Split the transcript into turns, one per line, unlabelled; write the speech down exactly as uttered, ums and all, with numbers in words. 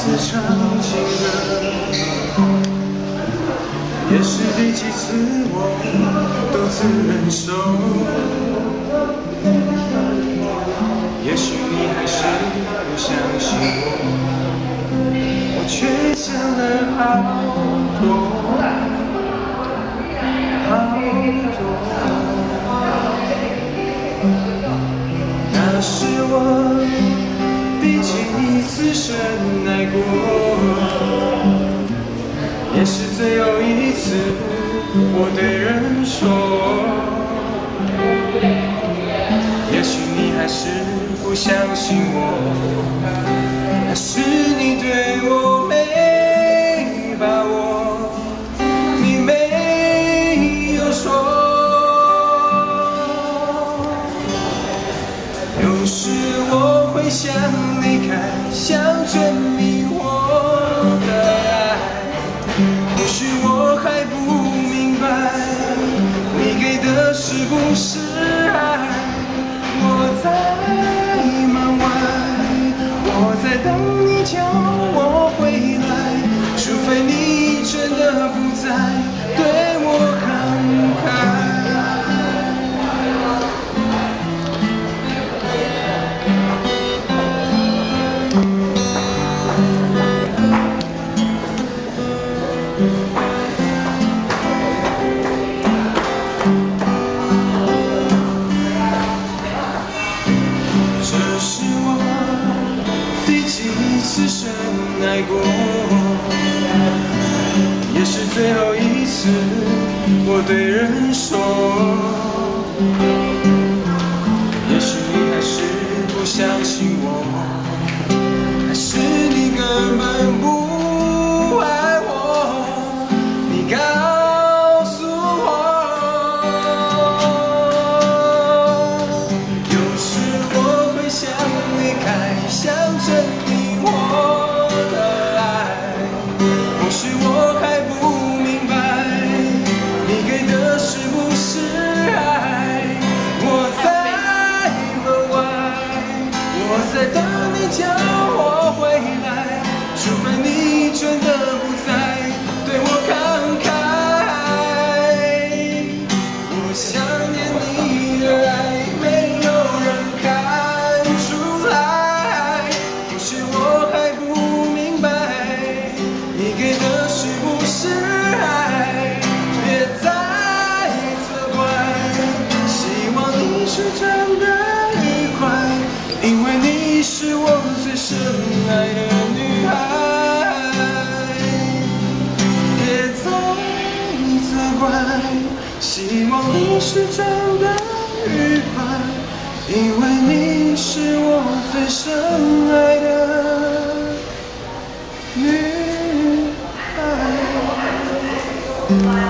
次唱情歌，也是第几次我独自忍受。也许你还是不相信我，我却想了好多好多。那是我第几次深爱过，也是最后一次我对人说。也许你还是不相信我，还是你对我没把握，你没有说。有时我会想离开，想证明我的爱，或许我还不明白，你给的是不是爱？我在门外，我在等你叫我回来，除非你真的不在，对我慷慨。这是我第几次深爱过，也是最后一次我对人说。也许你还是不相信我，还是你根本不爱我，你告诉我。有时我会想离开，想证明我的爱，或许我还不明白，你给的是不是爱？我在门外，我在等你叫我回来，除非你真的不在，对我慷慨。我想念你的爱，没有人看出来，或许我还不明白，你给的是不是爱？别再责怪，希望你是真的愉快，因为你是我最深爱的女孩。别再责怪，希望你是真的愉快，因为你是我最深爱的女孩。